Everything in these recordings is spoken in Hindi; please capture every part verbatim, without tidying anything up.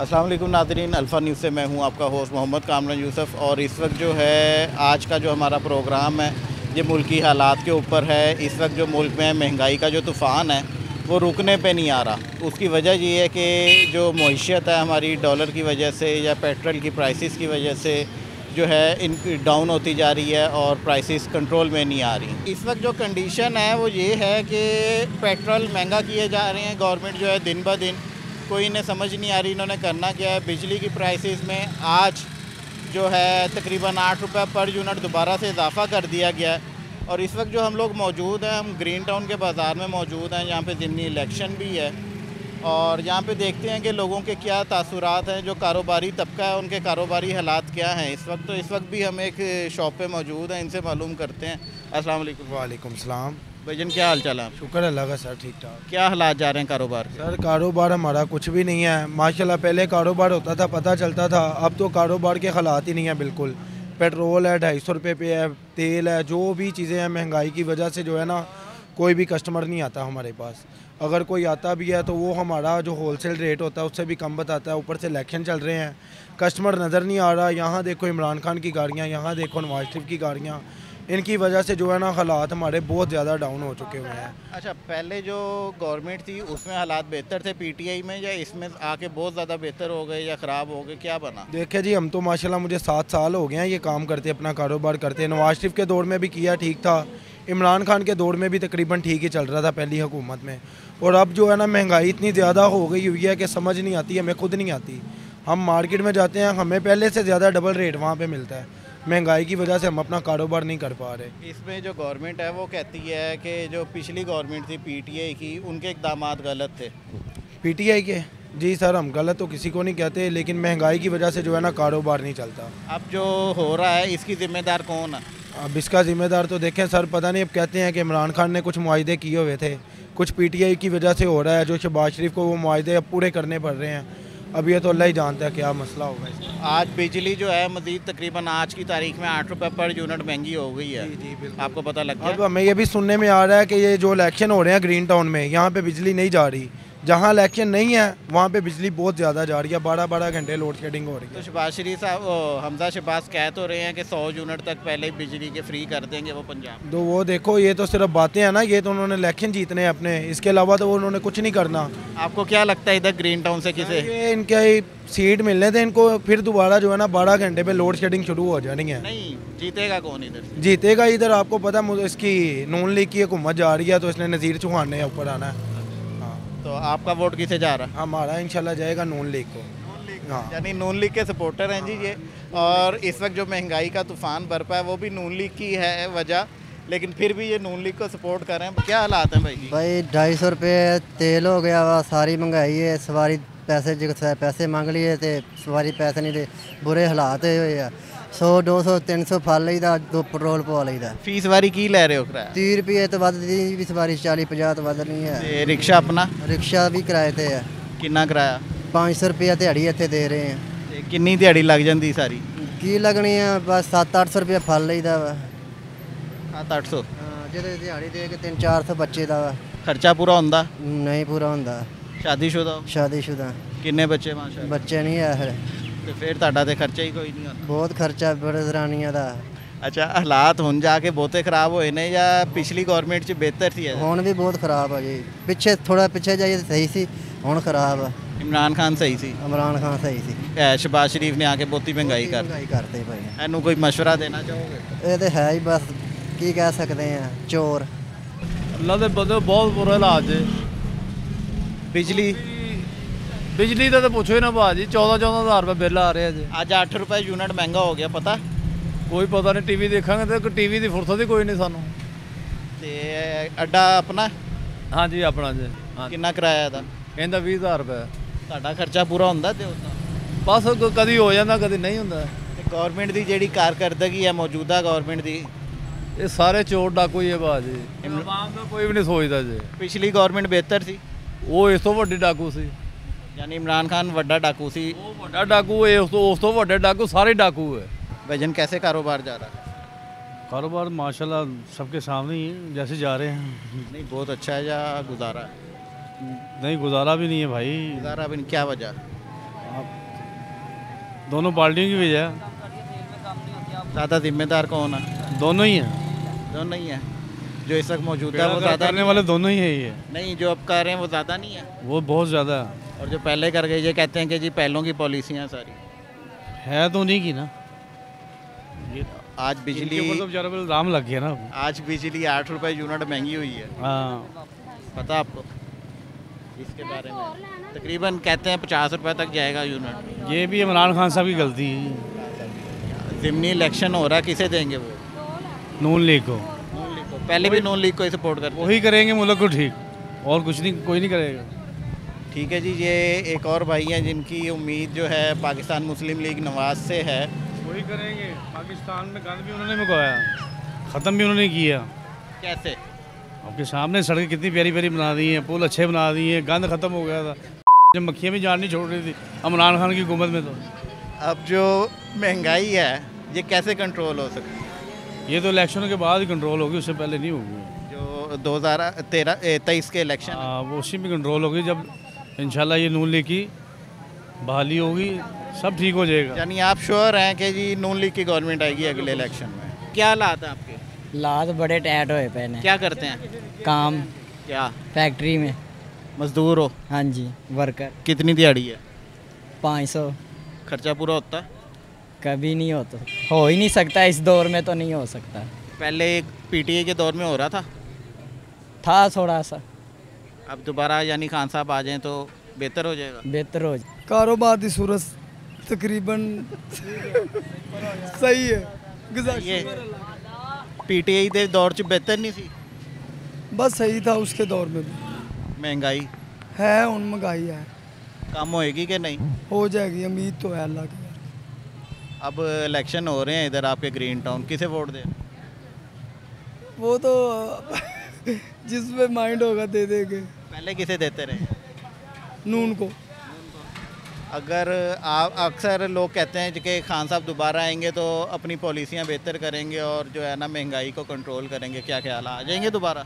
अस्सलाम वालेकुम नाज़रीन, अल्फ़ा न्यूज़ से मैं हूं आपका होस्ट मोहम्मद कामरान यूसुफ। और इस वक्त जो है आज का जो हमारा प्रोग्राम है ये मुल्की हालात के ऊपर है। इस वक्त जो मुल्क में महंगाई का जो तूफ़ान है वो रुकने पे नहीं आ रहा। उसकी वजह ये है कि जो मईशत है हमारी डॉलर की वजह से या पेट्रोल की प्राइसेस की वजह से जो है इन डाउन होती जा रही है और प्राइसेस कंट्रोल में नहीं आ रही। इस वक्त जो कंडीशन है वो ये है कि पेट्रोल महंगा किए जा रहे हैं। गवर्नमेंट जो है दिन ब दिन कोई इन्हें समझ नहीं आ रही इन्होंने करना क्या है। बिजली की प्राइसेस में आज जो है तकरीबन आठ रुपये पर यूनिट दोबारा से इजाफ़ा कर दिया गया है। और इस वक्त जो हम लोग मौजूद हैं, हम ग्रीन टाउन के बाज़ार में मौजूद हैं, यहाँ पे ज़िमनी इलेक्शन भी है। और यहाँ पे देखते हैं कि लोगों के क्या तासुरात हैं, जो कारोबारी तबका है उनके कारोबारी हालात क्या हैं इस वक्त। तो इस वक्त भी हम एक शॉप पे मौजूद हैं, इनसे मालूम करते हैं। अस्सलाम वालेकुम। वालेकुम सलाम। भाईजान क्या हाल चाल है? शुक्र अल्लाह का सर, ठीक ठाक। क्या हालात जा रहे हैं कारोबार के? सर कारोबार हमारा कुछ भी नहीं है माशाल्लाह। पहले कारोबार होता था, पता चलता था, अब तो कारोबार के हालात ही नहीं है बिल्कुल। पेट्रोल है ढाई सौ रुपये पे है, तेल है, जो भी चीज़ें हैं महंगाई की वजह से जो है ना कोई भी कस्टमर नहीं आता हमारे पास। अगर कोई आता भी है तो वो हमारा जो होलसेल रेट होता है उससे भी कम बताता है। ऊपर से इलेक्शन चल रहे हैं, कस्टमर नज़र नहीं आ रहा। यहाँ देखो इमरान खान की गाड़ियाँ, यहाँ देखो नवाज शरीफ की गाड़ियाँ, इनकी वजह से जो है ना हालात हमारे बहुत ज़्यादा डाउन हो चुके हुए हैं। अच्छा, पहले जो गवर्नमेंट थी उसमें हालात बेहतर थे पीटीआई में, या इसमें आके बहुत ज़्यादा बेहतर हो गए या ख़राब हो गए, क्या बना? देखिए जी, हम तो माशाल्लाह मुझे सात साल हो गए हैं ये काम करते, अपना कारोबार करते। नवाज शरीफ के दौर में भी किया, ठीक था। इमरान खान के दौर में भी तकरीबन ठीक ही चल रहा था पहली हुकूमत में। और अब जो है ना महंगाई इतनी ज़्यादा हो गई हुई है कि समझ नहीं आती, हमें खुद नहीं आती। हम मार्केट में जाते हैं, हमें पहले से ज़्यादा डबल रेट वहाँ पे मिलता है। महंगाई की वजह से हम अपना कारोबार नहीं कर पा रहे। इसमें जो गवर्नमेंट है वो कहती है कि जो पिछली गवर्नमेंट थी पीटीआई की, उनके इक़दाम गलत थे। पीटीआई के? जी सर, हम गलत तो किसी को नहीं कहते, लेकिन महंगाई की वजह से जो है ना कारोबार नहीं चलता। अब जो हो रहा है इसकी ज़िम्मेदार कौन है? अब इसका ज़िम्मेदार तो देखें सर, पता नहीं। अब कहते हैं कि इमरान खान ने कुछ मुआहदे किए हुए थे, कुछ पीटीआई की वजह से हो रहा है। जो शहबाज शरीफ को वो मुआहदे अब पूरे करने पड़ रहे हैं। अब ये तो अल्लाह ही जानता है क्या मसला होगा इसका। आज बिजली जो है मज़ीद तकरीबन आज की तारीख में आठ रुपये पर यूनिट महंगी हो गई है। जी जी बिल्कुल। आपको पता लग गया? अब हमें ये भी सुनने में आ रहा है कि ये जो इलेक्शन हो रहे हैं ग्रीन टाउन में, यहाँ पे बिजली नहीं जा रही। जहाँ इलेक्शन नहीं है वहाँ पे बिजली बहुत ज़्यादा जा रही है, बारह बारह घंटे लोड शेडिंग हो रही है। तो शहबाज शरीफ साहब, हमजा शहबाज कह तो रहे हैं कि सौ यूनिट तक पहले बिजली के फ्री कर देंगे वो पंजाब। तो वो देखो, ये तो सिर्फ बातें हैं ना, ये तो उन्होंने इलेक्शन जीतने हैं अपने, इसके अलावा तो उन्होंने कुछ नहीं करना। आपको क्या लगता है इधर ग्रीन टाउन से किसे ये इनके सीट मिलने थे इनको, फिर दोबारा जो है ना बारह घंटे पे लोड शेडिंग शुरू हो जानी है। नहीं जीतेगा कौन इधर? जीतेगा इधर आपको पता है, इसकी नून लीग की हुकूमत जा रही है, तो इसने नज़ीर चौहान ने ऊपर आना है। तो आपका वोट किसे जा रहा है? हमारा इंशाल्लाह जाएगा नून लीग को। हाँ, यानी नून लीग के सपोर्टर हैं जी ये। और इस वक्त जो महंगाई का तूफ़ान बरपा है वो भी नून लीग की है वजह, लेकिन फिर भी ये नून लीग को सपोर्ट कर रहे हैं। क्या हालात हैं भाई? भाई ढाई सौ रुपये तेल हो गया वा, सारी महंगाई है। सवारी पैसे जो पैसे मांग लिए थे, सवारी पैसे नहीं दे, बुरे हालात हुए आ। सौ दो सौ तीन सौ फल लईदा, दो पेट्रोल पवा लईदा। फीस वारी की लै रहे हो किराया? तीह रुपये तो वध दी भी सवारी, चाली पचास तो वध नहीं है। ते रिक्शा अपना रिक्शा भी किराए ते है, किन्ना किराया? पाँच सौ रुपया दिहाड़ी इत्थे दे रहे हैं। ते किन्नी दिहाड़ी लग जाती सारी? की लगनी है, बस सत्त अठ सौ रुपया फल लईदा वा। सत्त अठ सौ जो दिहाड़ी दे के तीन चार सौ बच्चे का वा। खर्चा पूरा होंदा? नहीं पूरा होंदा। शादीशुदा हो? शादीशुदा। किन्ने बच्चे? माशाअल्लाह। बच्चे नहीं है फिर। ਤੇ ਫਿਰ ਤੁਹਾਡਾ ਤੇ ਖਰਚਾ ਹੀ ਕੋਈ ਨਹੀਂ ਹੁੰਦਾ। बहुत खर्चा बड़े दरानियां ਦਾ। ਅੱਛਾ, ਹਾਲਾਤ ਹੁਣ ਜਾ ਕੇ ਬਹੁਤੇ ਖਰਾਬ ਹੋਏ ਨੇ ਜਾਂ ਪਿਛਲੀ ਗਵਰਨਮੈਂਟ 'ਚ ਬਿਹਤਰ ਸੀ? ਹੁਣ ਵੀ ਬਹੁਤ ਖਰਾਬ ਆ ਜੀ। ਪਿੱਛੇ ਥੋੜਾ ਪਿੱਛੇ ਜਾਈਏ ਤਾਂ ਸਹੀ ਸੀ, ਹੁਣ ਖਰਾਬ ਆ। ਇਮਰਾਨ ਖਾਨ ਸਹੀ ਸੀ? ਇਮਰਾਨ ਖਾਨ ਸਹੀ ਸੀ। ਇਹ ਸ਼ਹਬਾਜ਼ ਸ਼ਰੀਫ ਨੇ ਆ ਕੇ ਬਹੁਤੀ ਮਹਿੰਗਾਈ ਕਰ ਮਹਿੰਗਾਈ ਕਰਤੇ ਭਾਈ। ਇਹਨੂੰ ਕੋਈ ਮਸ਼ਵਰਾ ਦੇਣਾ ਚਾਹੋਗੇ? ਇਹ ਤੇ ਹੈ ਹੀ, ਬਸ ਕੀ ਕਹਿ ਸਕਦੇ ਆ, ਚੋਰ। ਅੱਲਾ ਦੇ ਬੰਦੇ ਬਹੁਤ ਬੁਰੇ ਹਾਲਾਤ ਜੇ। ਬਿਜਲੀ ਬਿਜਲੀ ਦਾ ਤਾਂ ਪੁੱਛੋ ਹੀ ਨਾ ਭਾਜੀ, ਚੌਦਾਂ ਚੌਦਾਂ ਹਜ਼ਾਰ ਰੁਪਏ ਬਿੱਲ ਆ ਰਿਹਾ ਜੇ। ਅੱਜ ਅੱਠ ਰੁਪਏ ਯੂਨਿਟ ਮਹਿੰਗਾ ਹੋ ਗਿਆ, ਪਤਾ? ਕੋਈ ਪਤਾ ਨਹੀਂ, ਟੀਵੀ ਦੇਖਾਂਗੇ ਤੇ ਟੀਵੀ ਦੀ ਫੁਰਸਤ ਹੀ ਕੋਈ ਨਹੀਂ ਸਾਨੂੰ। ਤੇ ਅੱਡਾ ਆਪਣਾ? ਹਾਂਜੀ ਆਪਣਾ ਜੀ। ਹਾਂ, ਕਿੰਨਾ ਕਿਰਾਇਆ ਇਹਦਾ? ਇਹਦਾ ਵੀਹ ਹਜ਼ਾਰ ਰੁਪਏ। ਤੁਹਾਡਾ ਖਰਚਾ ਪੂਰਾ ਹੁੰਦਾ ਤੇ ਉਹਦਾ? ਬਸ ਕ- ਕਦੀ ਹੋ ਜਾਂਦਾ ਕਦੀ ਨਹੀਂ ਹੁੰਦਾ। ਤੇ ਗਵਰਨਮੈਂਟ ਦੀ ਜਿਹੜੀ ਕਾਰਕਰਦਗੀ ਹੈ ਮੌਜੂਦਾ ਗਵਰਨਮੈਂਟ ਦੀ, ਇਹ ਸਾਰੇ ਚੋਰ ਡਾਕੂ ਹੀ ਹੈ ਭਾਜੀ। ਆਵਾਮ ਦਾ ਕੋਈ ਵੀ ਨਹੀਂ ਸੋਚਦਾ ਜੀ। ਪਿਛਲੀ ਗਵਰਨਮੈਂਟ ਬਿਹਤਰ ਸੀ? ਉਹ ਇਸ ਤੋਂ ਵੱਡੀ ਡਾਕੂ ਸੀ। ਯਾਨੀ ਇਮਰਾਨ ਖਾਨ ਵੱਡਾ ਡਾਕੂ ਸੀ? ਉਹ ਵੱਡਾ ਡਾਕੂ ਹੈ, ਉਸ ਤੋਂ ਉਸ ਤੋਂ ਵੱਡੇ ਡਾਕੂ ਸਾਰੇ ਡਾਕੂ है। वजन कैसे कारोबार जा रहा है? कारोबार माशाल्लाह सबके सामने ही है, जैसे जा रहे हैं। नहीं बहुत अच्छा है या गुजारा? नहीं गुजारा भी नहीं है भाई। गुजारा भी नहीं, क्या वजह? अब दोनों पार्टियों की वजह है। ज़्यादा जिम्मेदार कौन है? दोनों ही हैं। दोनों ही है। जो इस वक्त मौजूद है वो बेड़ा ज़्यादा करने वाले दोनों ही है ये। नहीं, जो अब कर रहे हैं वो ज़्यादा नहीं है। वो बहुत ज़्यादा है। और जो पहले कर गए ये कहते हैं कि जी पहलों की पॉलिसियाँ सारी है तो नहीं की ना। ये आज बिजली इनके ऊपर तो बेचारे पे इल्ज़ाम लग गया ना। आज बिजली आठ रुपए यूनिट महंगी हुई है, हाँ, पता आपको इसके बारे में? तकरीबन कहते हैं पचास रुपए तक जाएगा यूनिट। ये भी इमरान खान साहब की गलती है। ज़िमनी इलेक्शन हो रहा है, किसे देंगे वो? नून लीग को। नून लीग को। पहले भी नून लीग को ही सपोर्ट करते वही करेंगे मुल्क को ठीक, और कुछ नहीं, कोई नहीं करेगा। ठीक है जी। ये एक और भाई हैं जिनकी उम्मीद जो है पाकिस्तान मुस्लिम लीग नवाज से है। वही करेंगे। पाकिस्तान में गंद भी उन्होंने मुकाया, ख़त्म भी उन्होंने किया। कैसे? आपके सामने सड़कें कितनी प्यारी प्यारी बना दी हैं, पुल अच्छे बना दिए हैं, गंद ख़त्म हो गया था। जब मक्खियाँ भी जान नहीं छोड़ रही थी इमरान खान की हुकूमत में। तो अब जो महंगाई है ये कैसे कंट्रोल हो सकती है? ये तो इलेक्शनों के बाद ही कंट्रोल होगी, उससे पहले नहीं होगी। जो दो हज़ार तेरह तेईस के इलेक्शन, हाँ, वो उसी में कंट्रोल होगी जब इंशाल्लाह ये नून लीग की बहाली होगी, सब ठीक हो जाएगा। यानी आप श्योर हैं कि जी नून लीग की गवर्नमेंट आएगी अगले इलेक्शन में? क्या हालात हैं आपके? लात बड़े टैट होए पे ने। क्या करते हैं? काम क्या फैक्ट्री में। मजदूर हो? हाँ जी, वर्कर। कितनी दिहाड़ी है? पाँच सौ। खर्चा पूरा होता है? कभी नहीं होता, हो ही नहीं सकता, इस दौर में तो नहीं हो सकता। पहले पीटीआई के दौर में हो रहा था, था थोड़ा सा, अब दोबारा यानी खान साहब आ जाएं तो बेहतर हो जाएगा। बेहतर हो जाए। कारोबार की सूरत तकरीबन सही है। ये पीटीआई के दौर च बेहतर नहीं सी? बस सही था उसके दौर में भी। महंगाई है उन महंगाई है, कम होएगी कि नहीं? हो जाएगी, उम्मीद तो है अल्लाह की। अब इलेक्शन हो रहे हैं इधर आपके ग्रीन टाउन, किसे वोट दें? वो तो जिसमें माइंड होगा दे देंगे। पहले किसे देते रहे? नून को। अगर आप अक्सर लोग कहते हैं कि खान साहब दोबारा आएंगे तो अपनी पॉलिसियां बेहतर करेंगे और जो है ना महंगाई को कंट्रोल करेंगे, क्या ख्याल आ जाएंगे दोबारा?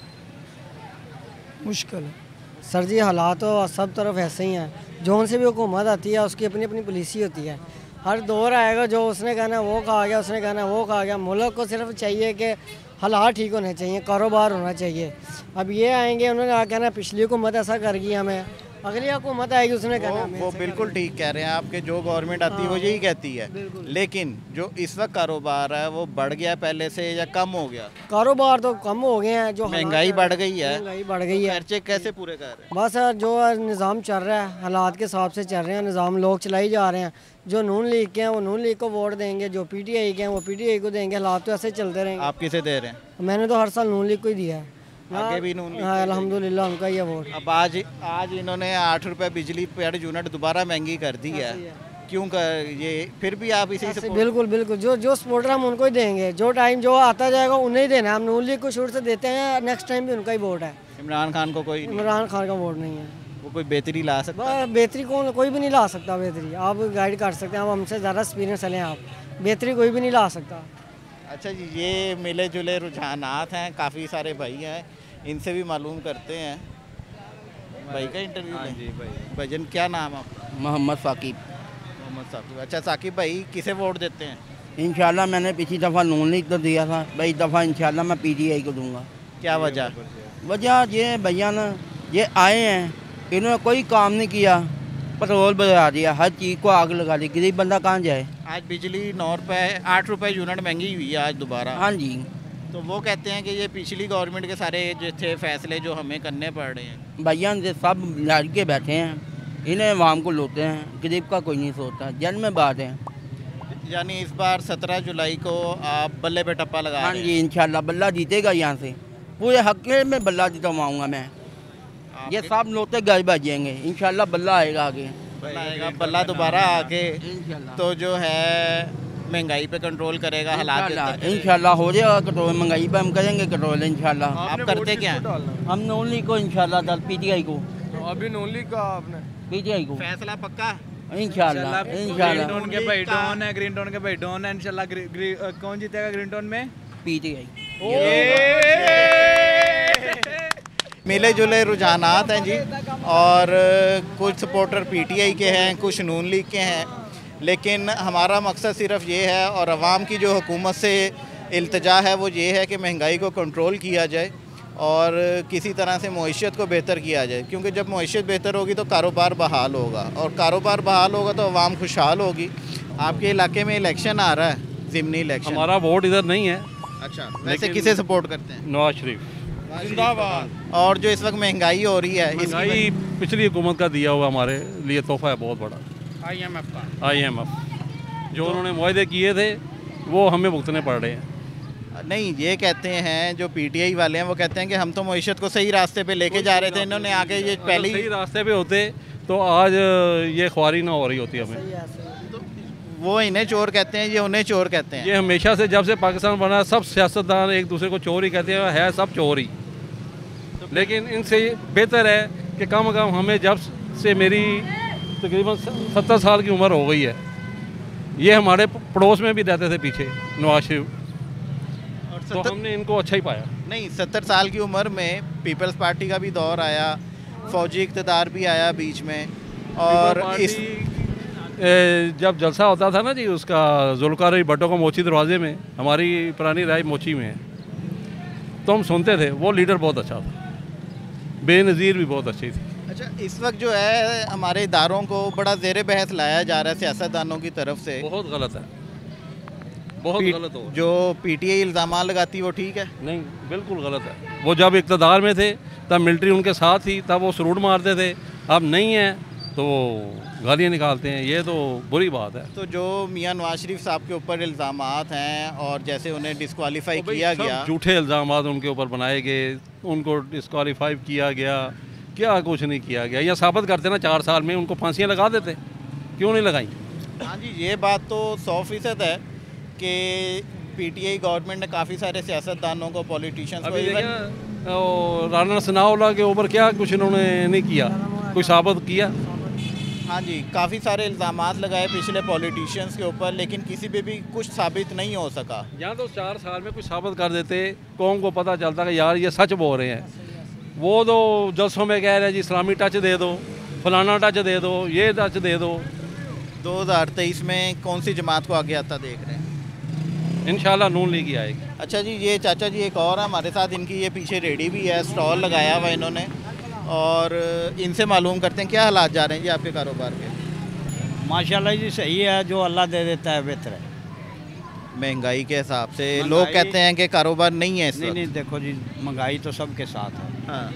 मुश्किल है सर जी, हालात तो सब तरफ ऐसे ही हैं। जो उनसे भी हुकूमत आती है उसकी अपनी अपनी पॉलिसी होती है। हर दौर आएगा, जो उसने कहना वो कहा गया, उसने कहना वो कहा गया। मुल्क को सिर्फ चाहिए कि हालात ठीक होने चाहिए, कारोबार होना चाहिए। अब ये आएंगे, उन्होंने कहना पिछली हुकूमत ऐसा कर गई, हमें अगली हुकूमत आएगी उसने कहना वो, वो बिल्कुल ठीक कह रहे हैं आपके, जो गवर्नमेंट आती है वो यही कहती है। लेकिन जो इस वक्त कारोबार है वो बढ़ गया पहले से या कम हो गया? कारोबार तो कम हो गए हैं। जो महंगाई बढ़ गई है, महंगाई बढ़ गई है। खर्चे कैसे पूरे कर रहे हैं? बस जो निज़ाम चल रहा है हालात के हिसाब से चल रहे हैं, निज़ाम लोग चलाई जा रहे हैं। जो नून लीग के हैं वो नून लीग को वोट देंगे, जो पीटीआई के हैं वो पीटीआई को देंगे। हालात तो ऐसे चलते रहेंगे। आप किसे दे रहे हैं? मैंने तो हर साल नून लीग को ही दिया है। आगे भी नून लीग? हाँ, अल्हम्दुलिल्लाह उनका ही है वोट। अब आज आज इन्होंने आठ रुपए बिजली पर यूनिट दोबारा महंगी कर दी है, क्यों कर ये? फिर भी आप इसी से? बिल्कुल बिल्कुल, जो जो सपोर्टर हम उनको ही देंगे। जो टाइम जो आता जाएगा उन्हें ही देना है। हम नून लीग को शुरू से देते हैं, नेक्स्ट टाइम भी उनका ही वोट है। इमरान खान को कोई नहीं? इमरान खान का वोट नहीं है। वो कोई बेहतरी ला सकता? बस बेहतरी कौन, कोई भी नहीं ला सकता बेहतरी। आप गाइड कर सकते हैं, आप हमसे ज़्यादा एक्सपीरियंस चलें, आप बेहतरी कोई भी नहीं ला सकता। अच्छा जी, ये मिले जुले रुझानात हैं, काफ़ी सारे भाई हैं, इनसे भी मालूम करते हैं। भाई का इंटरव्यू लें। जी भाई। भजन, क्या नाम है आपका? मोहम्मद साकिब। मोहम्मद साकिब। अच्छा साकिब भाई, किसे वोट देते हैं? इंशाल्लाह मैंने पिछली दफ़ा नून लीग तो दिया था भाई, दफ़ा इंशाल्लाह मैं पीटीआई को दूंगा। क्या वजह? वजह ये भैया ना, ये आए हैं, इन्होंने कोई काम नहीं किया, पेट्रोल बढ़ा दिया, हर चीज़ को आग लगा दी, गरीब बंदा कहाँ जाए। आज बिजली नौ रुपये आठ रुपये यूनिट महंगी हुई है आज दोबारा। हाँ जी। तो वो कहते हैं कि ये पिछली गवर्नमेंट के सारे जो थे फैसले जो हमें करने पड़ रहे हैं। भैया ये सब लड़ के बैठे हैं, इन्हें आवाम को लोते हैं, गरीब का कोई नहीं सोचता। जन्म में बात है। यानी इस बार सत्रह जुलाई को आप बल्ले पे टप्पा लगा हाँ रहे जी, इंशाल्लाह बल्ला जीतेगा यहाँ से, पूरे हक़ में बल्ला जीतवाऊँगा मैं। ये सब लोते घर बजेंगे, इंशाल्लाह बल्ला आएगा आगे। बल्ला आएगा, बल्ला दोबारा आके तो जो है महंगाई पे कंट्रोल करेगा, हालात इंशाल्लाह हो जाएगा कंट्रोल, महंगाई पे हम करेंगे कंट्रोल इंशाल्लाह। आप करते क्या हैं? हम नून लीग को इंशाल्लाह दल पीटीआई को। तो अभी नून लीग का आपने पीटीआई को फैसला पक्का? इंशाल्लाह इंशाल्लाह। ग्रीन टाउन के भाई डॉन है, ग्रीन टाउन के भाई डॉन है, इंशाल्लाह कौन जीतेगा ग्रीन टाउन में? पीटीआई। मिले जुले रुझानात हैं जी, और कुछ सपोर्टर पीटीआई के हैं, कुछ नून लीग के हैं। लेकिन हमारा मकसद सिर्फ ये है और आवाम की जो हुकूमत से इल्तिजा है वो ये है कि महंगाई को कंट्रोल किया जाए और किसी तरह से मईशत को बेहतर किया जाए, क्योंकि जब मईशत बेहतर होगी तो कारोबार बहाल होगा और कारोबार बहाल होगा तो आवाम खुशहाल होगी। आपके इलाके में इलेक्शन आ रहा है, ज़िमनी इलेक्शन। हमारा वोट इधर नहीं है। अच्छा, वैसे किसे सपोर्ट करते हैं? नवाज शरीफ जिंदाबाद। और जो इस वक्त महंगाई हो रही है, महंगाई पिछली हुकूमत का दिया हुआ हमारे लिए तोहफा है बहुत बड़ा, आई एम एफ का। आई एम एफ जो उन्होंने मुआहदे किए थे वो हमें भुगतने पड़ रहे हैं। नहीं, ये कहते हैं जो पीटीआई वाले हैं वो कहते हैं कि हम तो मईशत को सही रास्ते पे लेके जा रहे थे, इन्होंने आगे ये पहले सही रास्ते पे होते तो आज ये ख्वारी ना हो रही होती हमें। तो वो इन्हें चोर कहते हैं, ये उन्हें चोर कहते हैं। ये हमेशा से जब से पाकिस्तान बना सब सियासतदान एक दूसरे को चोर ही कहते हैं, है सब चोर ही। लेकिन इनसे बेहतर है कि कम अ कम हमें जब से मेरी तकरीबन सत्तर साल की उम्र हो गई है, ये हमारे पड़ोस में भी रहते थे पीछे नवाज शरीफ, तो हमने इनको अच्छा ही पाया। नहीं, सत्तर साल की उम्र में पीपल्स पार्टी का भी दौर आया, फौजी इक़्तिदार भी आया बीच में, और इस जब जलसा होता था ना जी उसका जुल्फ़िकार भुट्टो को मोची दरवाजे में, हमारी पुरानी राय मोची में है, तो हम सुनते थे। वो लीडर बहुत अच्छा था, बेनज़ीर भी बहुत अच्छी थी। अच्छा, इस वक्त जो है हमारे इदारों को बड़ा ज़ेर बहस लाया जा रहा है सियासतदानों की तरफ से। बहुत गलत है, बहुत गलत हो। जो पीटीआई इल्ज़ाम लगाती वो ठीक है? नहीं, बिल्कुल गलत है। वो जब इक़्तिदार में थे तब मिलिट्री उनके साथ थी, तब वो सरूट मारते थे, अब नहीं है तो गालियाँ निकालते हैं, ये तो बुरी बात है। तो जो मियां नवाज शरीफ साहब के ऊपर इल्ज़ामात हैं और जैसे उन्हें डिस्क्वालीफाई किया गया, झूठे इल्ज़ामात उनके ऊपर बनाए गए, उनको डिस्क्वालीफाई किया गया, क्या कुछ नहीं किया गया। या साबित करते ना चार साल में उनको फांसियाँ लगा देते, क्यों नहीं लगाई? हाँ जी, ये बात तो सौ फीसद है कि पीटीआई गवर्नमेंट ने काफ़ी सारे सियासतदानों को, पॉलिटिशियंस को, इवन राना सनाउल्लाह के ऊपर क्या कुछ इन्होंने नहीं किया, कुछ साबित किया? हाँ जी, काफ़ी सारे इल्ज़ामात लगाए पिछले पॉलिटिशियंस के ऊपर, लेकिन किसी पे भी कुछ साबित नहीं हो सका। यहाँ तो चार साल में कुछ साबित कर देते, कौम को पता चलता कि यार ये सच बोल रहे हैं। वो तो जलसों में कह रहे हैं जी इस्लामी टच दे दो, फलाना टच दे दो, ये टच दे दो। दो हज़ार तेईस में कौन सी जमात को आगे आता देख रहे हैं? इंशाल्लाह नून लीग आएगी। अच्छा जी, ये चाचा जी एक और है हमारे साथ, इनकी ये पीछे रेडी भी है, स्टॉल लगाया हुआ इन्होंने, और इनसे मालूम करते हैं क्या हालात जा रहे हैं जी आपके कारोबार के। माशाल्लाह जी सही है, जो अल्लाह दे देता है बेहतर है। महंगाई के हिसाब से लोग कहते हैं कि कारोबार नहीं है इस नहीं नहीं, देखो जी महंगाई तो सबके साथ है। हाँ,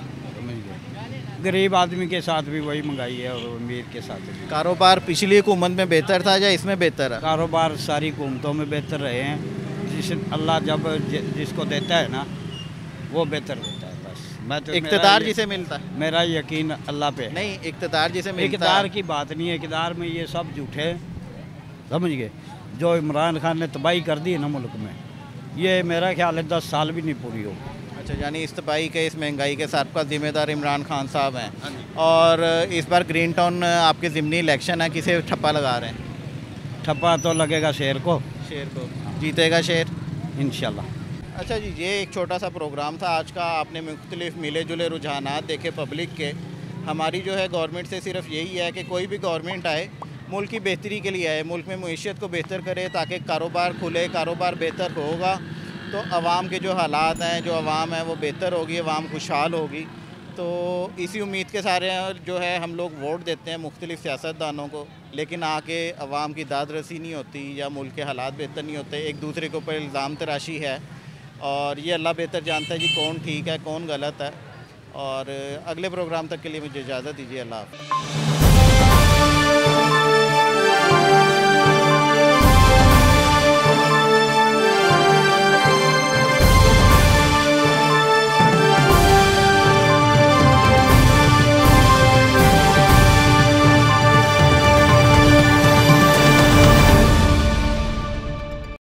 गरीब आदमी के साथ भी वही महंगाई है और अमीर के साथ भी। कारोबार पिछली हुकूमत में बेहतर था या इसमें बेहतर है? कारोबार सारी हुकूमतों में बेहतर रहे हैं, जिस अल्लाह जब ज, जिसको देता है ना वो बेहतर देता है। बस मैं तो इक़्तिदार जिसे मिलता है, मेरा यकीन अल्लाह पे। नहीं, इक़्तिदार जिसे मिलता है, इक़्तिदार की बात नहीं है, इक़्तिदार में ये सब झूठे, समझ गए। जो इमरान खान ने तबाही कर दी है ना मुल्क में, ये मेरा ख्याल है दस साल भी नहीं पूरी हो। अच्छा, यानी इस तबाही के, इस महंगाई के सबका जिम्मेदार इमरान खान साहब हैं। और इस बार ग्रीन टाउन आपके ज़िमनी इलेक्शन है, किसे ठप्पा लगा रहे हैं? ठप्पा तो लगेगा शेर को। शेर को जीतेगा शेर इंशाल्लाह। अच्छा जी, ये एक छोटा सा प्रोग्राम था आज का। आपने मुख्तलिफ मिले जुले रुझानात देखे पब्लिक के। हमारी जो है गवर्नमेंट से सिर्फ यही है कि कोई भी गवर्नमेंट आए मुल्क की बेहतरी के लिए आए, मुल्क में मईशत को बेहतर करे ताकि कारोबार खुले, कारोबार बेहतर होगा तो आवाम के जो हालात हैं, जो आवाम है वो बेहतर होगी, आवाम खुशहाल होगी। तो इसी उम्मीद के सारे जो है हम लोग वोट देते हैं मुख्तलिफ सियासतदानों को, लेकिन आके आवाम की दाद रसी नहीं होती या मुल्क के हालात बेहतर नहीं होते, एक दूसरे के ऊपर इल्ज़ाम तराशी है। और ये अल्लाह बेहतर जानता है जी कौन ठीक है कौन गलत है। और अगले प्रोग्राम तक के लिए मुझे इजाज़त दीजिए। अल्लाह हाफ़िज़।